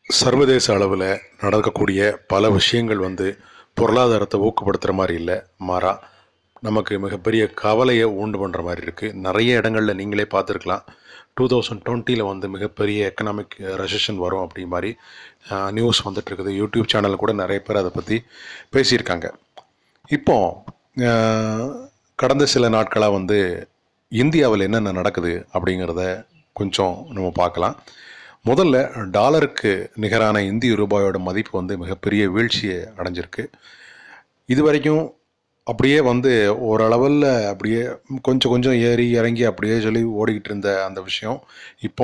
சர்வதேச அளவில் நடக்கக்கூடிய பல விஷயங்கள் பொருளாதாரத்தை ஊக்கப்படுத்துகிற மாதிரி இல்லை, மாறா நமக்கு மிகப்பெரிய கவலையை உண்டு பண்ணுற மாதிரி இருக்குது. நிறைய இடங்களில் நீங்களே பார்த்துருக்கலாம். 2020 மிகப்பெரிய எக்கனாமிக் ரெசஷன் வரும் அப்படி மாதிரி நியூஸ் வந்துட்டுருக்குது. யூடியூப் சேனல் கூட நிறைய பேர் அதை பற்றி பேசியிருக்காங்க. இப்போ கடந்த சில நாட்களாக இந்தியாவில் என்னென்ன நடக்குது அப்படிங்கிறத கொஞ்சம் நம்ம பார்க்கலாம். முதல்ல டாலருக்கு நிகரான இந்திய ரூபாயோட மதிப்பு மிகப்பெரிய வீழ்ச்சியை அடைஞ்சிருக்கு. இது வரைக்கும் அப்படியே ஓரளவில் அப்படியே கொஞ்சம் கொஞ்சம் ஏறி இறங்கி அப்படியே சொல்லி ஓடிக்கிட்டு இருந்த அந்த விஷயம் இப்போ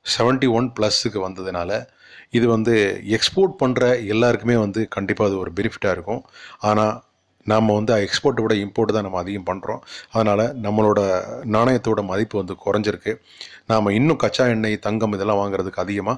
71+ வந்ததுனால இது எக்ஸ்போர்ட் பண்ணுற எல்லாருக்குமே கண்டிப்பாக அது ஒரு பெனிஃபிட்டாக இருக்கும். ஆனால் நாம் எக்ஸ்போர்ட்டை விட இம்போர்ட் தான் நம்ம அதிகம் பண்ணுறோம். அதனால் நம்மளோட நாணயத்தோட மதிப்பு குறைஞ்சிருக்கு. நாம் இன்னும் கச்சா எண்ணெய், தங்கம் இதெல்லாம் வாங்குறதுக்கு அதிகமாக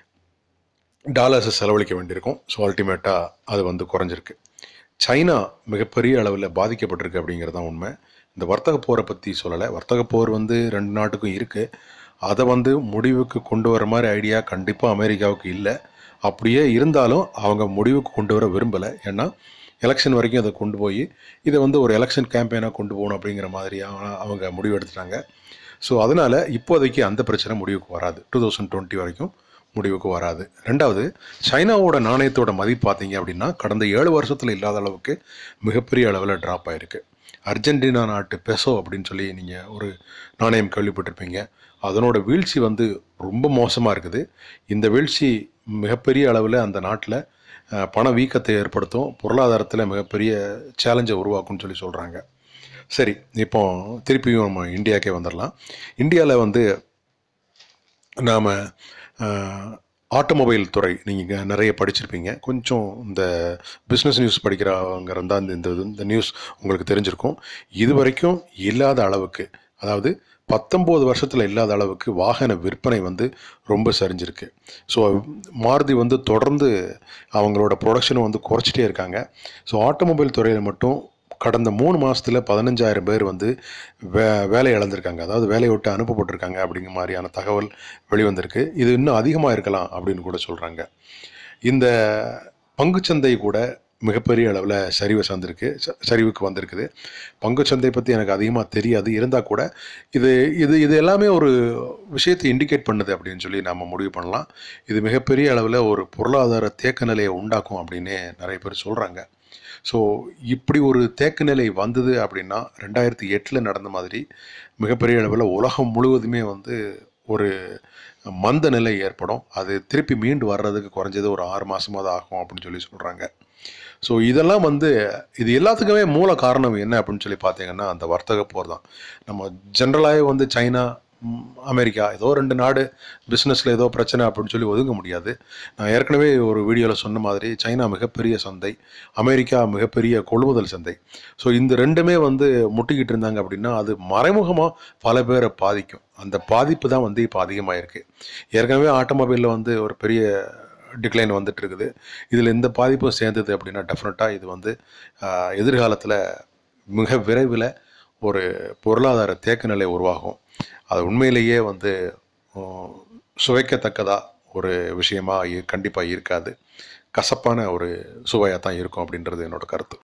டாலர்ஸை செலவழிக்க வேண்டியிருக்கும். ஸோ அல்டிமேட்டாக அது குறைஞ்சிருக்கு. சைனா மிகப்பெரிய அளவில் பாதிக்கப்பட்டிருக்கு அப்படிங்கிறது தான் உண்மை. இந்த வர்த்தக போரை பற்றி சொல்லலை. வர்த்தக போர் ரெண்டு நாட்டுக்கும் இருக்குது. அதை முடிவுக்கு கொண்டு வர மாதிரி ஐடியா கண்டிப்பாக அமெரிக்காவுக்கு இல்லை. அப்படியே இருந்தாலும் அவங்க முடிவுக்கு கொண்டு வர விரும்பலை. ஏன்னா எலெக்ஷன் வரைக்கும் அதை கொண்டு போய் இதை ஒரு எலெக்ஷன் கேம்பெயினாக கொண்டு போகணும் அப்படிங்கிற மாதிரியாக அவங்க முடிவு எடுத்துட்டாங்க. ஸோ அதனால் இப்போதைக்கு அந்த பிரச்சனை முடிவுக்கு வராது. 2020 வரைக்கும் முடிவுக்கு வராது. ரெண்டாவது, சைனாவோட நாணயத்தோட மதிப்பு பார்த்தீங்க அப்படின்னா கடந்த 7 வருஷத்தில் இல்லாத அளவுக்கு மிகப்பெரிய அளவில் ட்ராப் ஆகிருக்கு. அர்ஜென்டினா நாட்டு பெசோ அப்படின்னு சொல்லி நீங்கள் ஒரு நாணயம் கேள்விப்பட்டிருப்பீங்க. அதனோட வீழ்ச்சி ரொம்ப மோசமாக இருக்குது. இந்த வீழ்ச்சி மிகப்பெரிய அளவில் அந்த நாட்டில் பண வீக்கத்தை ஏற்படுத்தும், பொருளாதாரத்தில் மிகப்பெரிய சேலஞ்சை உருவாக்கும்னு சொல்லி சொல்கிறாங்க. சரி, இப்போ திருப்பியும் நம்ம இந்தியாவுக்கே வந்துடலாம். இந்தியாவில் நாம் ஆட்டோமொபைல் துறை நீங்கள் நிறைய படிச்சிருப்பீங்க. கொஞ்சம் இந்த பிஸ்னஸ் நியூஸ் படிக்கிறவங்க இருந்தால் இந்த நியூஸ் உங்களுக்கு தெரிஞ்சிருக்கும். இது வரைக்கும் இல்லாத அளவுக்கு, அதாவது 19 வருஷத்தில் இல்லாத அளவுக்கு வாகன விற்பனை ரொம்ப சரிஞ்சிருக்கு. ஸோ மாருதி தொடர்ந்து அவங்களோட ப்ரொடக்ஷனை குறைச்சிட்டே இருக்காங்க. ஸோ ஆட்டோமொபைல் துறையில் மட்டும் கடந்த 3 மாதத்தில் 15,000 பேர் வேலை இழந்திருக்காங்க, அதாவது வேலையை விட்டு அனுப்பப்பட்டிருக்காங்க அப்படிங்கிற மாதிரியான தகவல் வெளிவந்திருக்கு. இது இன்னும் அதிகமாக இருக்கலாம் அப்படின்னு கூட சொல்கிறாங்க. இந்த பங்குச்சந்தை கூட மிகப்பெரிய அளவில் சரிவுக்கு வந்திருக்குது. பங்குச்சந்தை பற்றி எனக்கு அதிகமாக தெரியாது, இருந்தால் கூட இது இது இது எல்லாமே ஒரு விஷயத்தை இண்டிகேட் பண்ணுது அப்படின்னு சொல்லி நம்ம முடிவு பண்ணலாம். இது மிகப்பெரிய அளவில் ஒரு பொருளாதார தேக்க நிலையை உண்டாக்கும் அப்படின்னு நிறைய பேர் சொல்கிறாங்க. ஸோ இப்படி ஒரு தேக்க நிலை வந்தது அப்படின்னா 2008 நடந்த மாதிரி மிகப்பெரிய அளவில் உலகம் முழுவதுமே ஒரு மந்த நிலை ஏற்படும். அது திருப்பி மீண்டு வர்றதுக்கு குறைஞ்சது ஒரு 6 மாதமாவது ஆகும் அப்படின்னு சொல்லி சொல்கிறாங்க. ஸோ இதெல்லாம் இது எல்லாத்துக்குமே மூல காரணம் என்ன அப்படின்னு சொல்லி பார்த்தீங்கன்னா அந்த வர்த்தக போர் தான். நம்ம ஜென்ரலாகவே சைனா, அமெரிக்கா ஏதோ 2 நாடு பிஸ்னஸில் ஏதோ பிரச்சனை அப்படின்னு சொல்லி ஒதுங்க முடியாது. நான் ஏற்கனவே ஒரு வீடியோவில் சொன்ன மாதிரி சைனா மிகப்பெரிய சந்தை, அமெரிக்கா மிகப்பெரிய கொள்முதல் சந்தை. ஸோ இந்த ரெண்டுமே முட்டிக்கிட்டு இருந்தாங்க அப்படின்னா அது மறைமுகமாக பல பேரை பாதிக்கும். அந்த பாதிப்பு தான் இப்போ அதிகமாக இருக்குது. ஏற்கனவே ஆட்டோமொபைலில் ஒரு பெரிய டிக்ளைன் வந்துட்டு இருக்குது. இதில் இந்த பாதிப்பும் சேர்ந்தது அப்படின்னா டெஃபினட்டாக இது எதிர்காலத்தில் மிக விரைவில் ஒரு பொருளாதார தேக்க நிலை உருவாகும். அது உண்மையிலேயே சுவைக்கத்தக்கதாக ஒரு விஷயமாக கண்டிப்பாக இருக்காது. கசப்பான ஒரு சுவையாக தான் இருக்கும் அப்படின்றது என்னோட கருத்து.